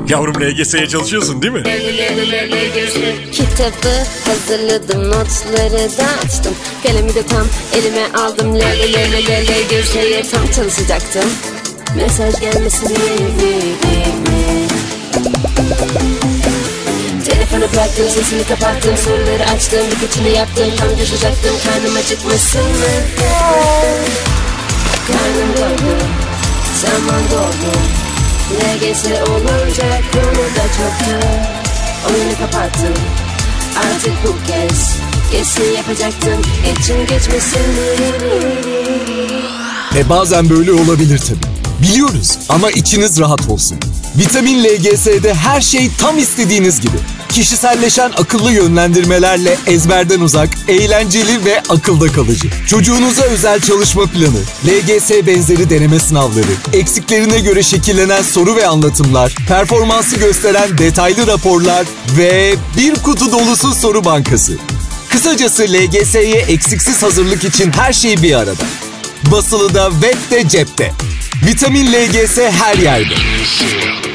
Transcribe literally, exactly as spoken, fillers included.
Yavrum L G S'ye çalışıyorsun değil mi? Kitabı hazırladım, notları da açtım. Kalemi de tam elime aldım. L G S'ye tam çalışacaktım. Mesaj gelmesin diye. Telefonu bıraktım, sesini kapattım, soruları açtım, birkaçını yaptım, tam düşecektim, karnım acıkmasın mı? Karnım doldu, zaman doldu. L G S olunca konu da çoktu. Oyunu kapattım, artık bu kez kesin yapacaktım, için geçmesin mi? E bazen böyle olabilir tabii. Biliyoruz ama içiniz rahat olsun. Vitamin L G S'de her şey tam istediğiniz gibi. Kişiselleşen akıllı yönlendirmelerle ezberden uzak, eğlenceli ve akılda kalıcı. Çocuğunuza özel çalışma planı, L G S benzeri deneme sınavları, eksiklerine göre şekillenen soru ve anlatımlar, performansı gösteren detaylı raporlar ve bir kutu dolusu soru bankası. Kısacası L G S'ye eksiksiz hazırlık için her şey bir arada. Basılıda, webde, cepte. Vitamin L G S her yerde.